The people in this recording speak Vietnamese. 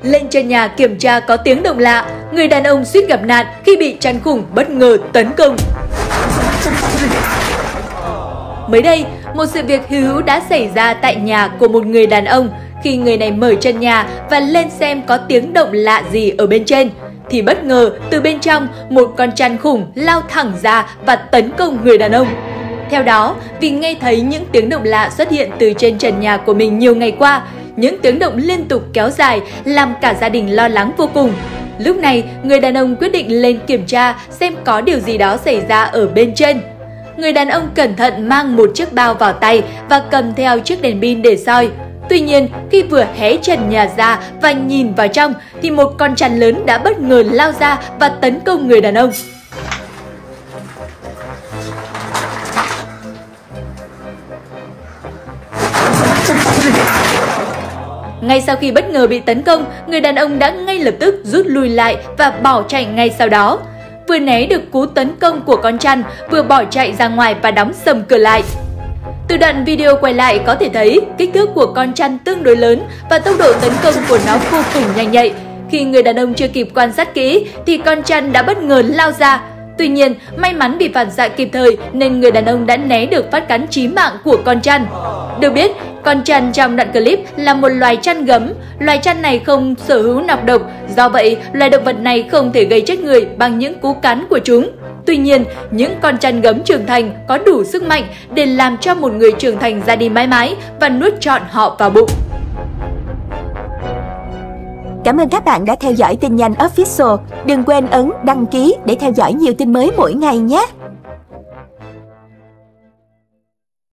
Lên trên nhà kiểm tra có tiếng động lạ, người đàn ông suýt gặp nạn khi bị chăn khủng bất ngờ tấn công. Mới đây, một sự việc hy hữu đã xảy ra tại nhà của một người đàn ông. Khi người này mở chân nhà và lên xem có tiếng động lạ gì ở bên trên, thì bất ngờ từ bên trong một con chăn khủng lao thẳng ra và tấn công người đàn ông. Theo đó, vì nghe thấy những tiếng động lạ xuất hiện từ trên trần nhà của mình nhiều ngày qua, những tiếng động liên tục kéo dài làm cả gia đình lo lắng vô cùng. Lúc này, người đàn ông quyết định lên kiểm tra xem có điều gì đó xảy ra ở bên trên. Người đàn ông cẩn thận mang một chiếc bao vào tay và cầm theo chiếc đèn pin để soi. Tuy nhiên, khi vừa hé trần nhà ra và nhìn vào trong thì một con chăn lớn đã bất ngờ lao ra và tấn công người đàn ông. Ngay sau khi bất ngờ bị tấn công, người đàn ông đã ngay lập tức rút lui lại và bỏ chạy ngay sau đó. Vừa né được cú tấn công của con chăn, vừa bỏ chạy ra ngoài và đóng sầm cửa lại. Từ đoạn video quay lại có thể thấy kích thước của con chăn tương đối lớn và tốc độ tấn công của nó vô cùng nhanh nhạy. Khi người đàn ông chưa kịp quan sát kỹ thì con chăn đã bất ngờ lao ra. Tuy nhiên, may mắn bị phản xạ kịp thời nên người đàn ông đã né được phát cắn chí mạng của con chăn. Được biết, con chăn trong đoạn clip là một loài chăn gấm. Loài chăn này không sở hữu nọc độc, do vậy loài động vật này không thể gây chết người bằng những cú cắn của chúng. Tuy nhiên, những con chăn gấm trưởng thành có đủ sức mạnh để làm cho một người trưởng thành ra đi mãi mãi và nuốt trọn họ vào bụng. Cảm ơn các bạn đã theo dõi tin nhanh Official. Đừng quên ấn đăng ký để theo dõi nhiều tin mới mỗi ngày nhé!